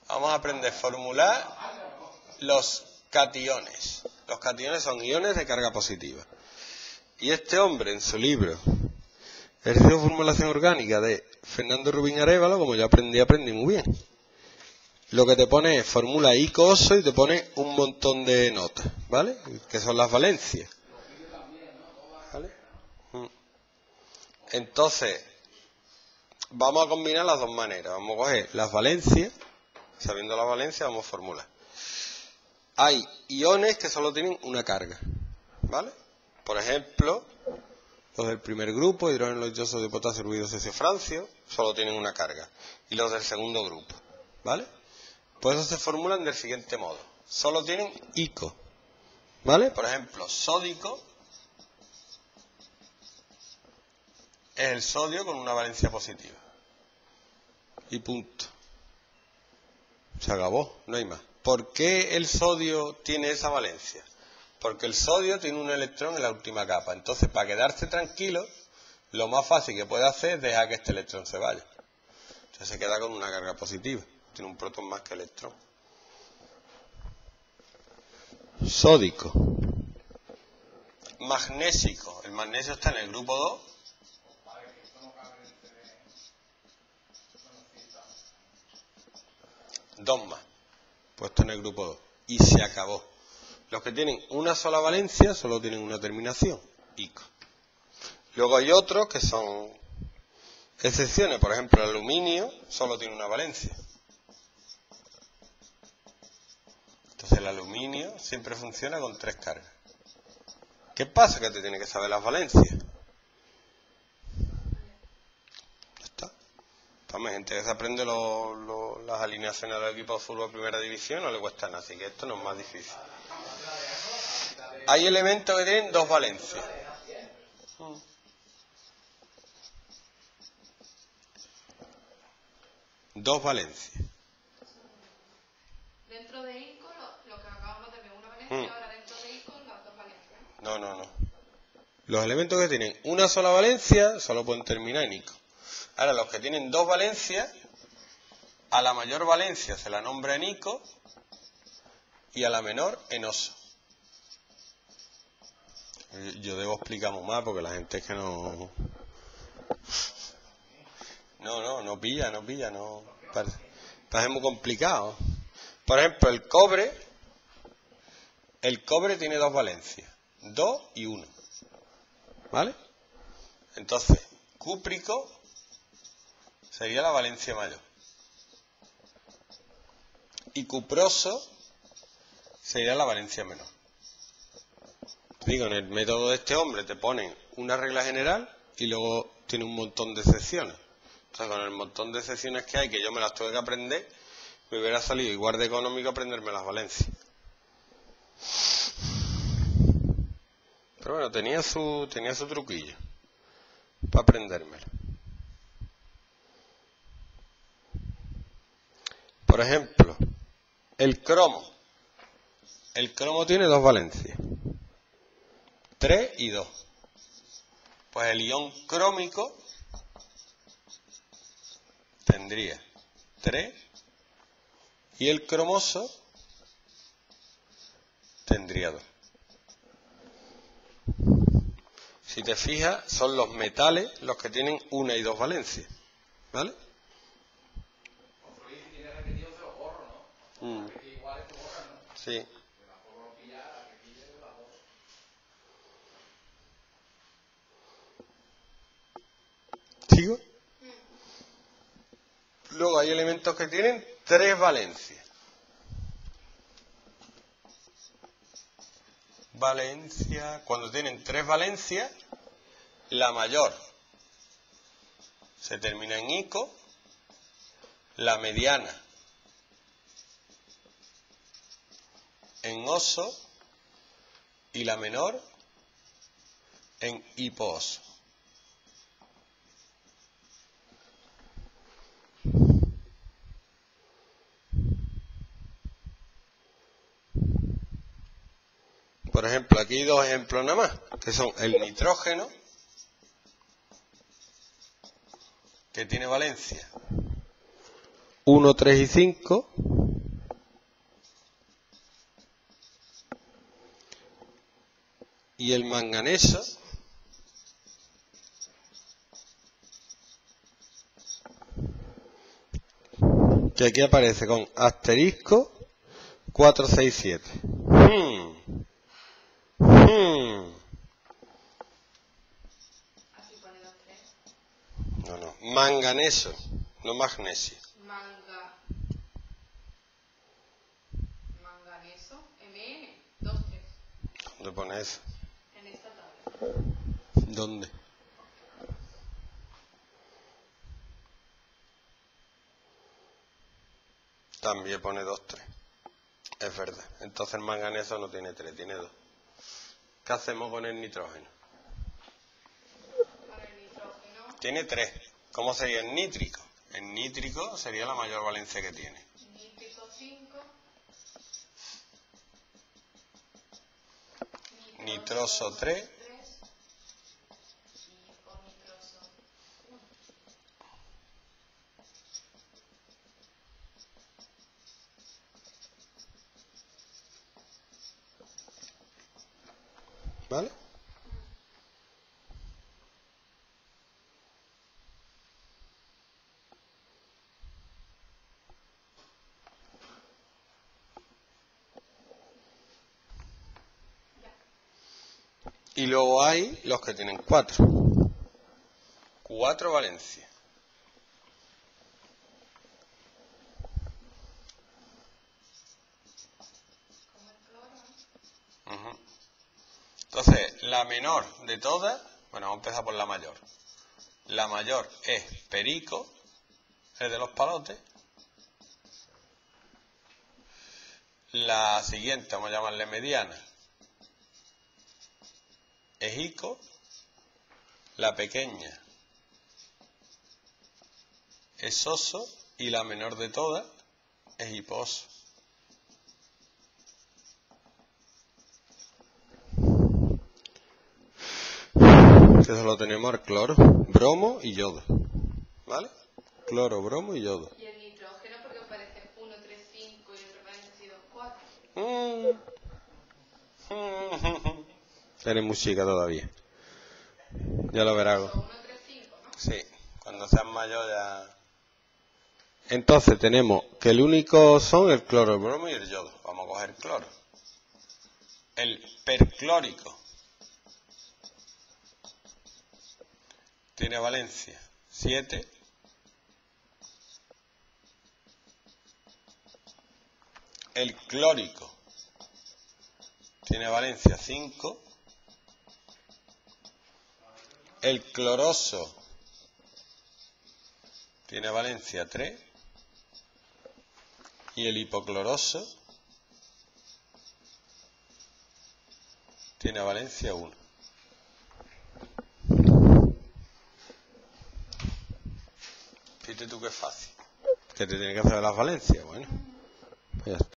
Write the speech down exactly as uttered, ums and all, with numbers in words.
Vamos a aprender a formular los cationes. Los cationes son iones de carga positiva. Y este hombre, en su libro Ejercicio de formulación orgánica de Fernando Rubín Arévalo, como yo aprendí, aprendí muy bien. Lo que te pone es formula icoso y te pone un montón de notas, ¿vale? Que son las valencias. ¿Vale? Entonces, vamos a combinar las dos maneras. Vamos a coger las valencias, sabiendo las valencias, vamos a formular. Hay iones que solo tienen una carga, ¿vale? Por ejemplo, los del primer grupo, hidrógeno lechoso de potasio, ruido, cesio, francio, solo tienen una carga. Y los del segundo grupo, ¿vale? Pues eso se formulan del siguiente modo. Solo tienen ico, ¿vale? Por ejemplo, sódico es el sodio con una valencia positiva. Y punto. Se acabó, no hay más. ¿Por qué el sodio tiene esa valencia? Porque el sodio tiene un electrón en la última capa. Entonces, para quedarse tranquilo, lo más fácil que puede hacer es dejar que este electrón se vaya. Entonces se queda con una carga positiva. Tiene un protón más que electrón. Sódico. Magnésico. El magnesio está en el grupo dos. Dos más. Puesto en el grupo dos. Y se acabó. Los que tienen una sola valencia solo tienen una terminación, ico. Luego hay otros que son excepciones. Por ejemplo, el aluminio solo tiene una valencia. Entonces el aluminio siempre funciona con tres cargas. ¿Qué pasa? Que te tiene que saber las valencias. Ya está. Hay gente que se aprende lo, lo, las alineaciones del equipo de fútbol de primera división, no le cuesta nada, así que esto no es más difícil. Hay elementos que tienen dos valencias. Dos valencias. Dentro de ico, lo, lo que acabamos de ver, una valencia, mm. ahora dentro de ico, las dos valencias. No, no, no. Los elementos que tienen una sola valencia solo pueden terminar en ico. Ahora, los que tienen dos valencias, a la mayor valencia se la nombra en ico y a la menor en oso. Yo debo explicar más porque la gente es que no... No, no, no pilla, no pilla, no... Parece, parece muy complicado. Por ejemplo, el cobre... El cobre tiene dos valencias. Dos y uno. ¿Vale? Entonces, cúprico sería la valencia mayor. Y cuproso sería la valencia menor. Digo, en el método de este hombre te ponen una regla general y luego tiene un montón de excepciones. Entonces, con el montón de excepciones que hay, que yo me las tuve que aprender, me hubiera salido igual de económico aprenderme las valencias. Pero bueno, tenía su, tenía su truquillo para aprendérmelo. Por ejemplo, el cromo. El cromo tiene dos valencias. tres y dos. Pues el ion crómico tendría tres y el cromoso tendría dos. Si te fijas, son los metales los que tienen una y dos valencias. ¿Vale? Mm. Sí. ¿Sigo? Luego hay elementos que tienen tres valencias. Valencia, cuando tienen tres valencias, la mayor se termina en ico, la mediana en oso y la menor en hipooso. Por ejemplo, aquí hay dos ejemplos nada más, que son el nitrógeno, que tiene valencia uno, tres y cinco, Y el manganeso, que aquí aparece con asterisco cuatro seis siete. Hmm. Hmm. Aquí pone dos, tres. No, no. Manganeso, no magnesio. Manga. Manganeso. M N. dos, tres. ¿Dónde pone eso? En esta tabla. ¿Dónde? También pone dos tres. Es verdad. Entonces el manganeso no tiene tres, tiene dos. ¿Qué hacemos con el nitrógeno? Para el nitrógeno. Tiene tres. ¿Cómo sería el nítrico? El nítrico sería la mayor valencia que tiene. Nítrico cinco. Nitroso tres. Y o nitroso uno. ¿Vale? Y luego hay los que tienen cuatro. Cuatro valencias. Como el cloro. Ujú. Entonces, la menor de todas, bueno, vamos a empezar por la mayor. La mayor es perico, es de los palotes. La siguiente, vamos a llamarle mediana, es ico. La pequeña es oso y la menor de todas es hiposo. Que solo tenemos el cloro, bromo y yodo. ¿Vale? Cloro, bromo y yodo. Y el nitrógeno porque aparece uno, tres, cinco y otro paréntesis dos, cuatro. Mm. Tiene música todavía. Ya lo verás. uno, tres, cinco, ¿no? Sí, cuando seas mayor ya... Entonces tenemos que el único son el cloro, el bromo y el yodo. Vamos a coger cloro. El perclórico tiene valencia siete. El clórico tiene valencia cinco. El cloroso tiene valencia tres. Y el hipocloroso tiene valencia uno. Fíjate tú que es fácil. Que te tiene que hacer las valencias. Bueno, pues ya está.